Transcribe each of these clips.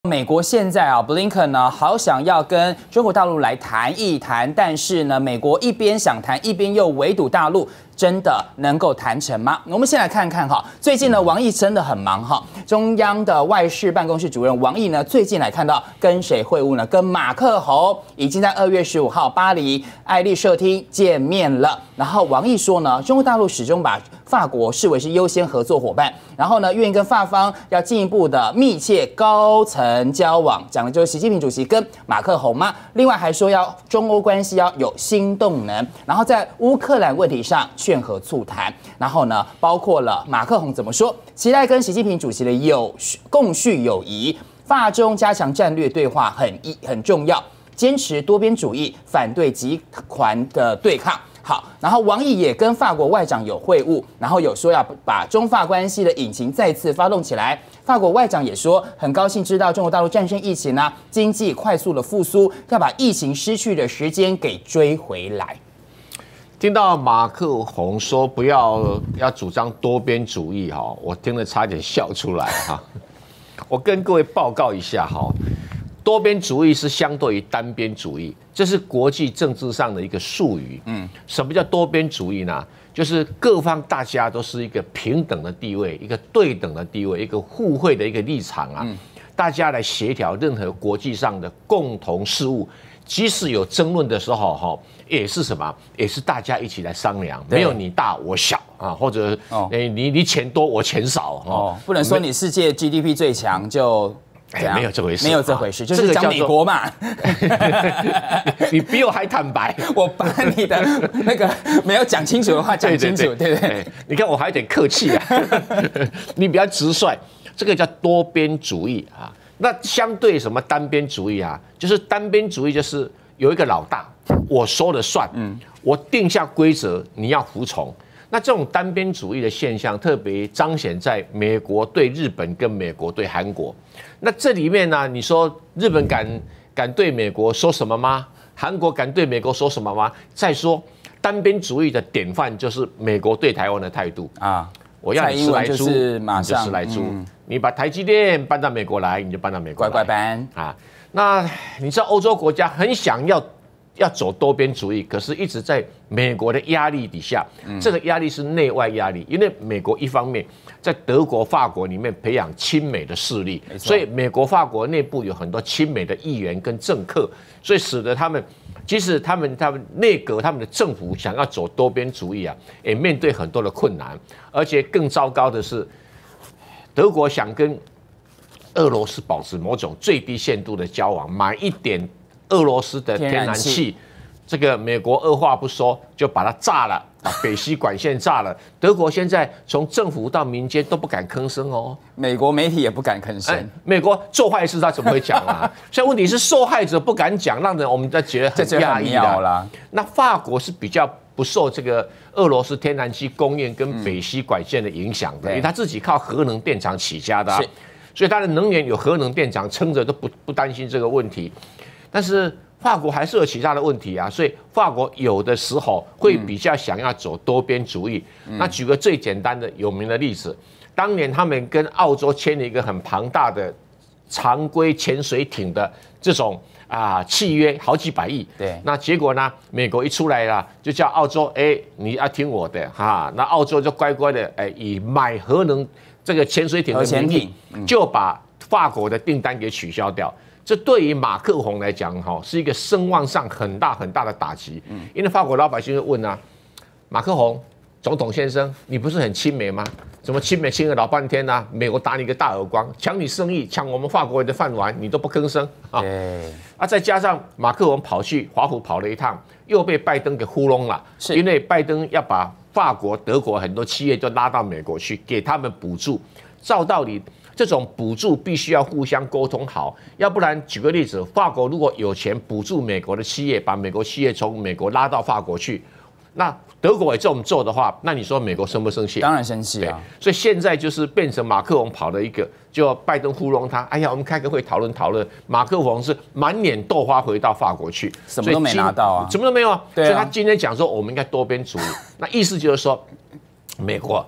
美国现在啊，布林肯呢，好想要跟中国大陆来谈一谈，但是呢，美国一边想谈，一边又围堵大陆，真的能够谈成吗？我们先来看看哈，最近呢，王毅真的很忙哈。中央的外事办公室主任王毅呢，最近来看到跟谁会晤呢？跟马克宏已经在2月15号巴黎爱丽舍厅见面了。然后王毅说呢，中国大陆始终把法国视为是优先合作伙伴，然后呢，愿意跟法方要进一步的密切高层交往，讲的就是习近平主席跟马克宏嘛。另外还说要中欧关系要有新动能，然后在乌克兰问题上劝和促谈。然后呢，包括了马克宏怎么说，期待跟习近平主席的共续友谊，法中加强战略对话很重要，坚持多边主义，反对集团的对抗。好，然后王毅也跟法国外长有会晤，然后有说要把中法关系的引擎再次发动起来。法国外长也说，很高兴知道中国大陆战胜疫情啊，经济快速的复苏，要把疫情失去的时间给追回来。 听到马克宏说不要主张多边主义哈，我听了差点笑出来哈。我跟各位报告一下哈。多边主义是相对于单边主义，这是国际政治上的一个术语。什么叫多边主义呢？就是各方大家都是一个平等的地位，一个对等的地位，一个互惠的一个立场啊。大家来协调任何国际上的共同事务，即使有争论的时候，哈，也是什么？也是大家一起来商量，没有你大我小啊，或者你钱多我钱少哦， 不能说你世界 GDP 最强就。 没有这回事， 没有这回事，就是讲美国嘛。 你比我还坦白， 我把你的那个没有讲清楚的话讲清楚，对不对？ 你看我还有点客气啊，你比较直率，这个叫多边主义啊。那相对什么单边主义啊？就是单边主义就是有一个老大，我说了算，我定下规则，你要服从。那这种单边主义的现象，特别彰显在美国对日本跟美国对韩国。那这里面呢，你说日本敢对美国说什么吗？韩国敢对美国说什么吗？再说单边主义的典范就是美国对台湾的态度啊，我要你10来猪，你就10来猪。你把台积电搬到美国来，你就搬到美国来， 乖乖搬啊。那你知道欧洲国家很想要走多边主义，可是一直在美国的压力底下，这个压力是内外压力，因为美国一方面在德国、法国里面培养亲美的势力，所以美国、法国内部有很多亲美的议员跟政客，所以使得他们即使他们内阁、他们的政府想要走多边主义啊，也面对很多的困难，而且更糟糕的是，德国想跟俄罗斯保持某种最低限度的交往，买一点俄罗斯的天然气，这个美国二话不说就把它炸了，把北溪管线炸了。德国现在从政府到民间都不敢吭声哦， 美国媒体也不敢吭声。 美国做坏事他怎么会讲啊？所以问题是受害者不敢讲，让我们觉得很压抑啦。那法国是比较不受这个俄罗斯天然气供应跟北溪管线的影响的，因为他自己靠核能电厂起家的，所以他的能源有核能电厂撑着，都不担心这个问题。但是法国还是有其他的问题啊，所以法国有的时候会比较想要走多边主义。那举个最简单的有名的例子，当年他们跟澳洲签了一个很庞大的常规潜水艇的这种契约，好几百亿。 对， 那结果呢，美国一出来了，就叫澳洲，你要听我的哈，那澳洲就乖乖的以买核能这个潜水艇的名义，就把法国的订单给取消掉。这对于马克宏来讲，是一个声望上很大很大的打击。因为法国老百姓会问啊，马克宏总统先生，你不是很亲美吗？怎么亲美亲了老半天呢？美国打你个大耳光，抢你生意，抢我们法国人的饭碗，你都不吭声啊！再加上马克宏跑去华府跑了一趟，又被拜登给糊弄了，因为拜登要把法国、德国很多企业就拉到美国去，给他们补助。照道理，这种补助必须要互相沟通好，要不然举个例子，法国如果有钱补助美国的企业，把美国企业从美国拉到法国去，那德国也这么做的话，那你说美国生不生气？ 当然生气啊！ 所以现在就是变成马克宏跑了一个，就拜登糊弄他。哎呀，我们开个会讨论，马克宏是满脸豆花回到法国去， 什么都没拿到啊， 什么都没有啊。所以他今天讲说我们应该多边主义，那意思就是说，美国。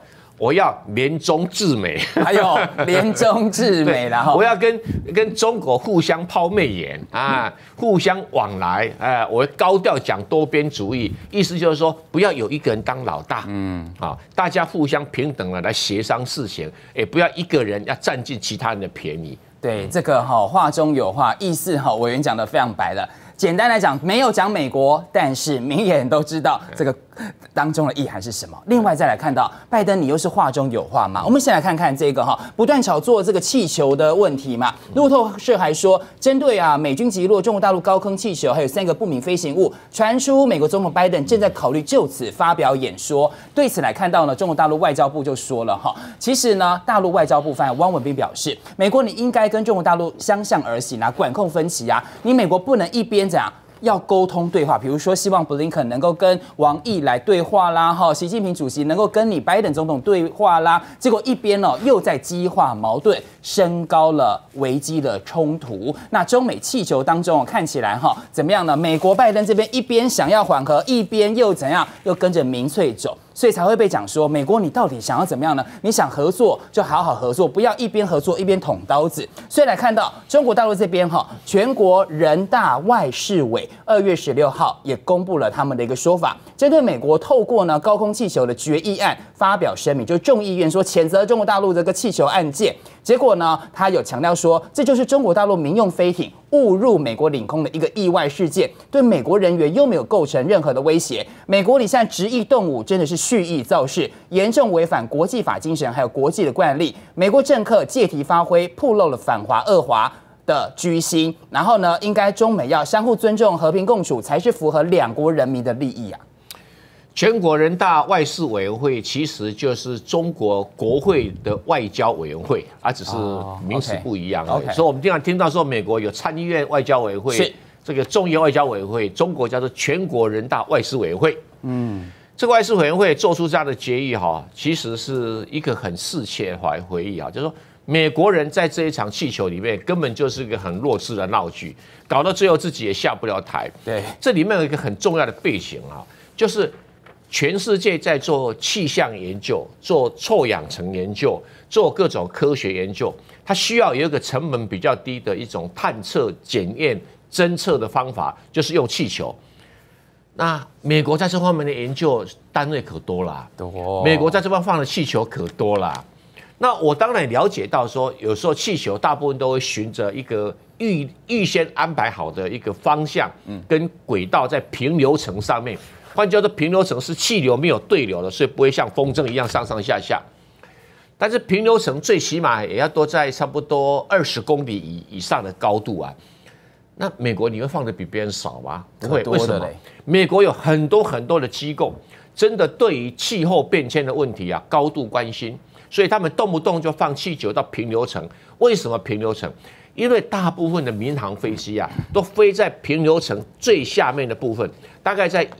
我要联中制美， 还有联中制美，然后我要跟中国互相抛媚眼啊，互相往来，我高调讲多边主义，意思就是说不要有一个人当老大，大家互相平等的来协商事情，不要一个人要占尽其他人的便宜。 对，这个话中有话，意思委员讲的非常白了。简单来讲，没有讲美国，但是明眼人都知道这个当中的意涵是什么。另外再来看到拜登，你又是话中有话嘛？我们先来看看这个不断炒作这个气球的问题嘛。路透社还说，针对美军击落中国大陆高空气球，还有3个不明飞行物，传出美国总统拜登正在考虑就此发表演说。对此来看到呢，中国大陆外交部就说了其实呢，大陆外交部发言汪文斌表示，美国你应该跟中国大陆相向而行管控分歧你美国不能一边怎样。要沟通对话，比如说希望布林肯能够跟王毅来对话啦，习近平主席能够跟你拜登总统对话啦，结果一边又在激化矛盾，升高了危机的冲突。那中美气球当中看起来怎么样呢？美国拜登这边一边想要缓和，一边又怎样，又跟着民粹走。所以才会被讲说，美国你到底想要怎么样呢？你想合作就好好合作，不要一边合作一边捅刀子。所以来看到中国大陆这边全国人大外事委2月16号也公布了他们的一个说法，针对美国透过呢高空气球的决议案发表声明，就众议院说谴责中国大陆这个气球案件。结果呢，他有强调说，这就是中国大陆民用飞艇误入美国领空的一个意外事件，对美国人员又没有构成任何的威胁。美国你现在执意动武，真的是蓄意造势，严重违反国际法精神，还有国际的惯例。美国政客借题发挥，暴露了反华恶华的居心。然后呢，应该中美要相互尊重、和平共处，才是符合两国人民的利益啊。 全国人大外事委员会其实就是中国国会的外交委员会，只是名词不一样。所以我们经常听到说，美国有参议院外交委员会，这个众议院外交委员会，中国叫做全国人大外事委员会。这个外事委员会做出这样的决议其实是一个很世切回忆就是说美国人在这一场气球里面根本就是一个很弱智的闹剧，搞到最后自己也下不了台。 对， 这里面有一个很重要的背景就是全世界在做气象研究、做臭氧层研究、做各种科学研究，它需要有一个成本比较低的一种探测、检验、侦测的方法，就是用气球。那美国在这方面的研究单位可多了，美国在这方放的气球可多了。那我当然了解到说，有时候气球大部分都会循着一个预先安排好的一个方向跟轨道在平流层上面。换句话说，平流层是气流没有对流的，所以不会像风筝一样上上下下。但是平流层最起码也要多在差不多20公里以上的高度那美国你会放的比别人少吗？不会，为什么？美国有很多很多的机构，真的对于气候变迁的问题高度关心，所以他们动不动就放气球到平流层。为什么平流层？因为大部分的民航飞机都飞在平流层最下面的部分，大概在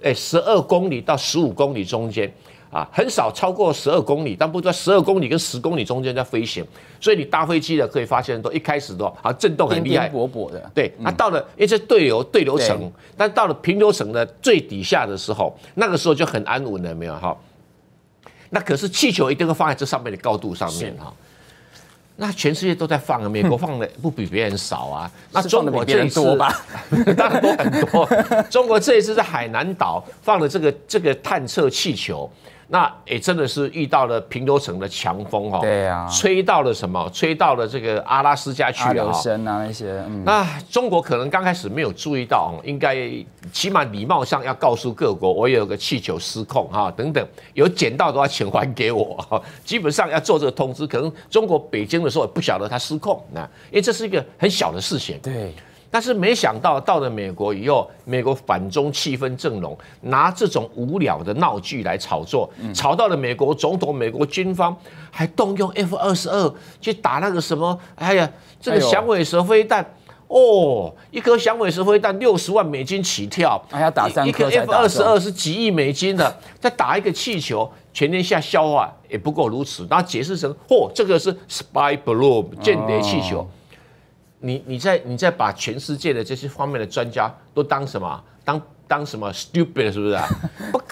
12公里到15公里中间很少超过12公里，但不知道12公里跟10公里中间在飞行，所以你搭飞机的可以发现，都一开始都震动很厉害， 颠颠簸簸的。 对，到了因为这对流层，但到了平流层的最底下的时候，那个时候就很安稳了，没有那可是气球一定会放在这上面的高度上面那全世界都在放美国放的不比别人少那中国这一次多吧？ 当然多很多。中国这一次在海南岛放了这个探测气球，那真的是遇到了平流层的强风对吹到了什么？吹到了这个阿拉斯加去阿留申那些。 那中国可能刚开始没有注意到应该起码礼貌上要告诉各国，我有个气球失控等等，有捡到的话请还给我基本上要做这个通知，可能中国北京的时候也不晓得它失控因为这是一个很小的事情。 对。 但是没想到到了美国以后，美国反中气氛正浓，拿这种无聊的闹剧来炒作，炒到了美国总统、美国军方还动用 F-22去打那个什么，这个响尾蛇飞弹。一颗响尾蛇飞弹60万美金起跳， 要打3颗才打中。 一颗 F-22是几亿美金的，再打一个气球，全天下笑话也不过如此。然后解释成，这个是 spy balloon 间谍气球。你再把全世界的这些方面的专家都当什么？当什么 stupid 是不是不可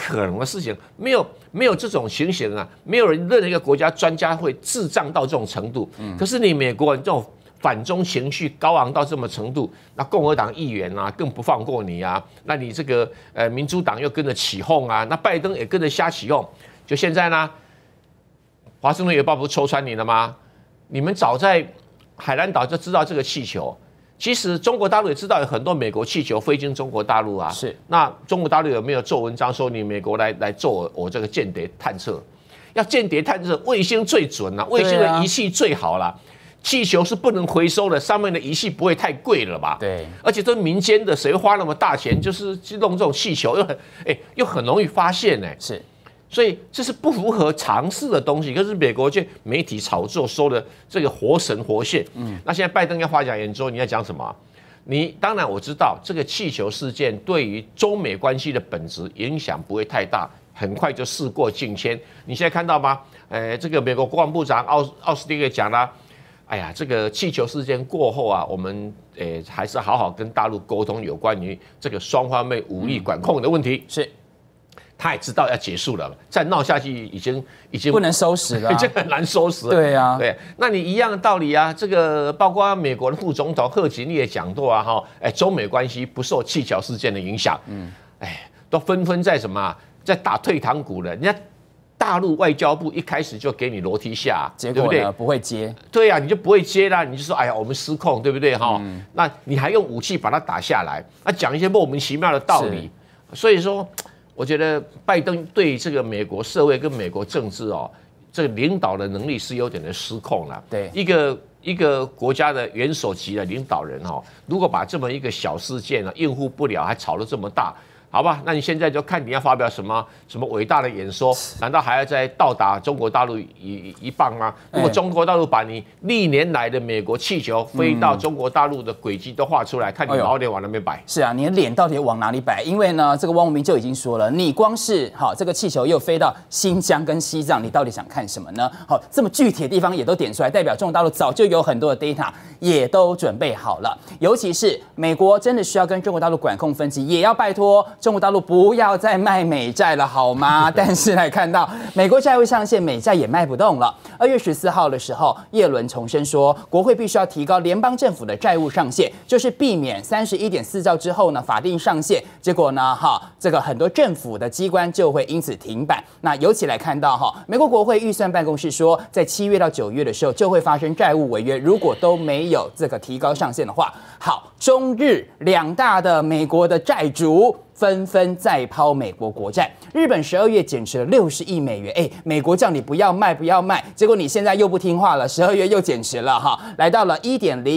可能的事情，没有这种情形啊，没有任何一个国家专家会智障到这种程度。可是你美国人这种反中情绪高昂到这么程度，那共和党议员啊更不放过你啊，那你这个民主党又跟着起哄啊，那拜登也跟着瞎起哄。就现在呢，华盛顿邮报不是戳穿你了吗？你们早在海南岛就知道这个气球。其实中国大陆也知道有很多美国气球飞经中国大陆啊， 是。那中国大陆有没有做文章说你美国来做我这个间谍探测？要间谍探测，卫星最准啊，卫星的仪器最好啦。气球是不能回收的，上面的仪器不会太贵了吧？ 对。 而且这民间的，谁会花那么大钱就是去弄这种气球，又很容易发现呢？ 是。 所以这是不符合常识的东西，可是美国却媒体炒作说的这个活神活现。那现在拜登要发讲演说，你要讲什么？你当然我知道这个气球事件对于中美关系的本质影响不会太大，很快就事过境迁。你现在看到吗？这个美国国防部长奥斯汀也讲了，哎呀，这个气球事件过后啊，我们还是好好跟大陆沟通有关于这个双方面武力管控的问题。 是。 他也知道要结束了，再闹下去已经不能收拾了， 已经很难收拾了。 对啊， 对，那你一样的道理啊。这个包括美国的副总统贺锦丽也讲过啊，中美关系不受气球事件的影响。都纷纷在什么，在打退堂鼓了。人家大陆外交部一开始就给你楼梯下， 结果呢不会接。 对啊，你就不会接啦，你就说哎呀我们失控，对不对哈？那你还用武器把它打下来，那讲一些莫名其妙的道理，所以说。我觉得拜登对这个美国社会跟美国政治这个领导的能力是有点的失控了。 对， 一个国家的元首级的领导人如果把这么一个小事件应付不了，还吵得这么大。好吧，那你现在就看你要发表什么伟大的演说，难道还要再倒打中国大陆一棒吗？如果中国大陆把你历年来的美国气球飞到中国大陆的轨迹都画出来，看你毛脸往那边摆。 是啊，你的脸到底往哪里摆？因为呢，这个汪文斌就已经说了，你光是这个气球又飞到新疆跟西藏，你到底想看什么呢？这么具体的地方也都点出来，代表中国大陆早就有很多的 data 也都准备好了。尤其是美国真的需要跟中国大陆管控分歧，也要拜托中国大陆不要再卖美债了，好吗？但是来看到美国债务上限，美债也卖不动了。2月14号的时候，耶伦重申说，国会必须要提高联邦政府的债务上限，就是避免31.4兆之后呢法定上限，结果呢这个很多政府的机关就会因此停摆。那尤其来看到美国国会预算办公室说，在7月到9月的时候就会发生债务违约，如果都没有这个提高上限的话，好，中日两大的美国的债主纷纷再抛美国国债。日本12月减持了60亿美元，美国叫你不要卖，不要卖，结果你现在又不听话了，12月又减持了来到了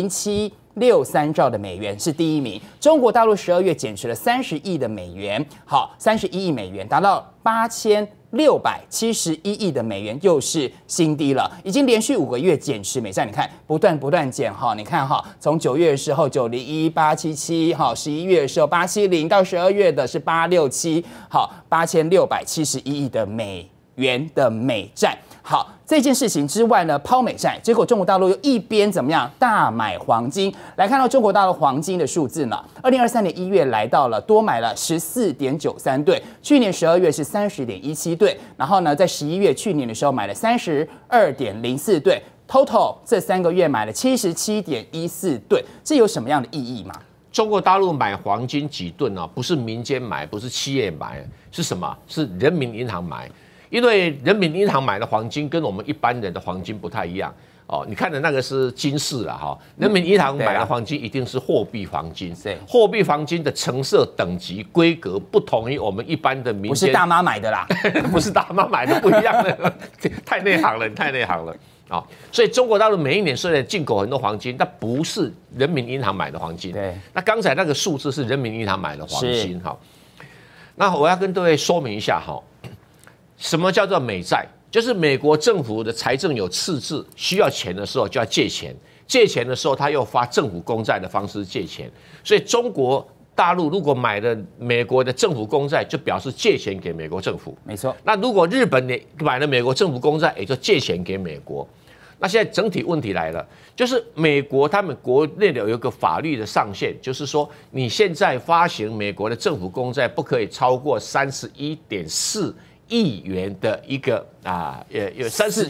1.0763兆的美元，是第一名。中国大陆12月减持了30亿的美元，31亿美元，达到8671亿的美元，又是新低了，已经连续5个月减持美债，你看不断减你看从9月的时候901、877，11月的时候870，到12月的是867，8671亿的美元的美债。好，这件事情之外呢，抛美债，结果中国大陆又一边怎么样大买黄金？来看到中国大陆黄金的数字呢，2023年1月来到了多买了14.93吨，去年12月是30.17吨，然后呢，在11月去年的时候买了32.04吨 ，total 这3个月买了77.14吨，这有什么样的意义吗？ 中国大陆买黄金几吨不是民间买，不是企业买，是什么？是人民银行买。因为人民银行买的黄金跟我们一般人的黄金不太一样你看的那个是金饰了人民银行买的黄金一定是货币黄金，货币黄金的成色等级规格不同于我们一般的民间， 不是大妈买的啦， 不是大妈买的，不一样的，太内行了，太内行了所以中国大陆每一年虽然进口很多黄金，但不是人民银行买的黄金。 对， 那刚才那个数字是人民银行买的黄金那我要跟各位说明一下什么叫做美债？就是美国政府的财政有赤字，需要钱的时候就要借钱，借钱的时候他又发政府公债的方式借钱，所以中国大陆如果买了美国的政府公债，就表示借钱给美国政府。 没错。 那如果日本也买了美国政府公债，也就借钱给美国。 那现在整体问题来了，就是美国他们国内的有一个法律的上限，就是说你现在发行美国的政府公债不可以超过31.4亿元的一个有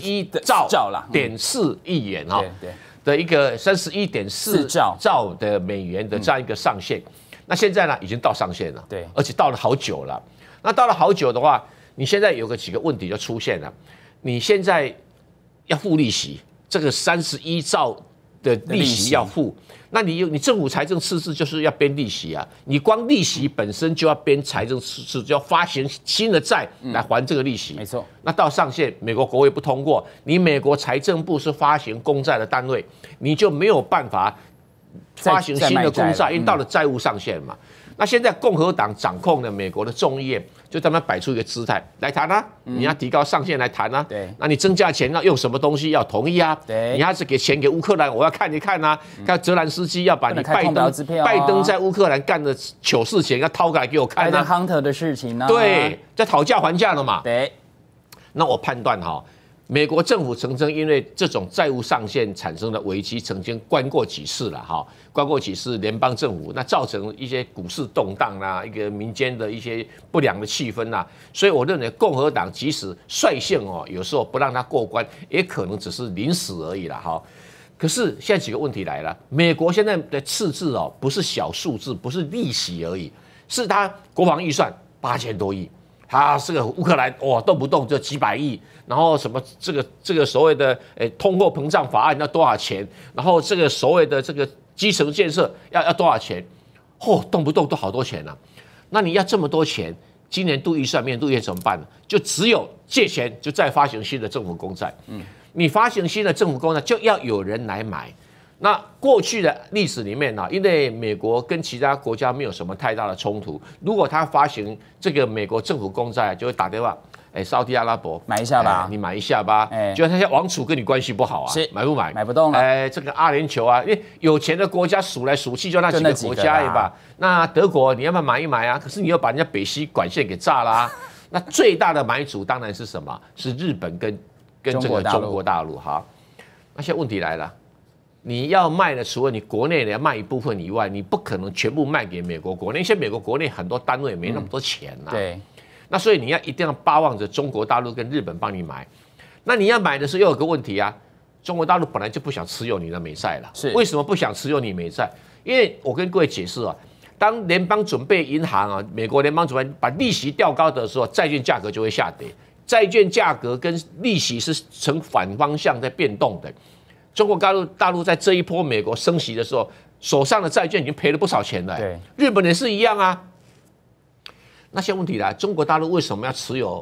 31.4亿元哈的一个31.4兆的美元的这样一个上限。那现在呢已经到上限了，对，而且到了好久了。那到了好久的话，你现在有几个问题就出现了，你现在要付利息，这个31兆的利息要付，那你政府财政赤字就是要编利息啊，你光利息本身就要编财政赤字，就要发行新的债来还这个利息， 没错。 那到上限，美国国会不通过，你美国财政部是发行公债的单位，你就没有办法发行新的公债，因为到了债务上限嘛。那现在共和党掌控了美国的众议院，就他们摆出一个姿态来谈啊，你要提高上限来谈啊，对，那你增加钱要用什么东西要同意啊，对，你要是给钱给乌克兰，我要看一看啊，看泽兰斯基要把你拜登在乌克兰干的糗事情要掏出来给我看啊 ，Hunter 的事情呢， 对，在讨价还价了嘛， 对， 那我判断哈。美国政府曾经因为这种债务上限产生的危机，曾经关过几次了哈，关过几次联邦政府，那造成一些股市动荡啦，一个民间的一些不良的气氛啦，所以我认为共和党即使率性有时候不让他过关，也可能只是临时而已啦哈。可是现在几个问题来了，美国现在的赤字不是小数字，不是利息而已，是他国防预算8000多亿。他这个乌克兰哇，动不动就几百亿，然后什么这个所谓的通货膨胀法案要多少钱，然后这个所谓的这个基层建设要多少钱，动不动都好多钱啊。那你要这么多钱，今年度预算年度预算怎么办呢？就只有借钱，就再发行新的政府公债。你发行新的政府公债，就要有人来买。那过去的历史里面呢，因为美国跟其他国家没有什么太大的冲突，如果他发行这个美国政府公债，就会打电话，沙特阿拉伯买一下吧， 你买一下吧，就那些王储跟你关系不好啊，买不买？ 买不动了。 这个阿联酋啊，因为有钱的国家数来数去就那几个国家而已吧。那德国你要不要买一买啊？可是你又把人家北溪管线给炸啦。那最大的买主当然是什么？是日本跟这个中国大陆哈。那现在问题来了。你要卖的，除了你国内的要卖一部分以外，你不可能全部卖给美国国内。现在美国国内很多单位没那么多钱呐。对。那所以你一定要巴望着中国大陆跟日本帮你买。那你要买的时候又有个问题啊，中国大陆本来就不想持有你的美债了。是。为什么不想持有你美债？因为我跟各位解释啊，当联邦准备银行啊，美国联邦准备把利息调高的时候，债券价格就会下跌。债券价格跟利息是呈反方向在变动的。中国大陆在这一波美国升息的时候，手上的债券已经赔了不少钱了。对，日本也是一样啊。那些问题来，中国大陆为什么要持有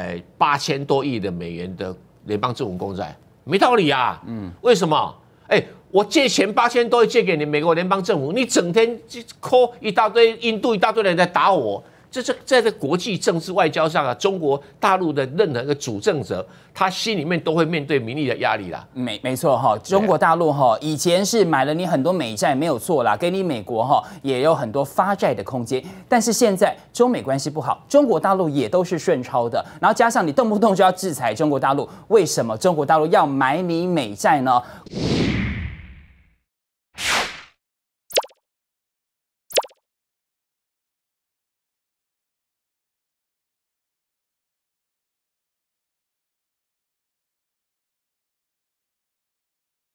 8000多亿的美元的联邦政府公债？没道理啊。为什么？我借钱8000多亿借给你美国联邦政府，你整天扣一大堆印度一大堆人在打我。这在国际政治外交上啊，中国大陆的任何一个主政者，他心里面都会面对民意的压力啦。 没错哈，中国大陆哈以前是买了你很多美债没有错啦，给你美国哈也有很多发债的空间。但是现在中美关系不好，中国大陆也都是顺超的，然后加上你动不动就要制裁中国大陆，为什么中国大陆要买你美债呢？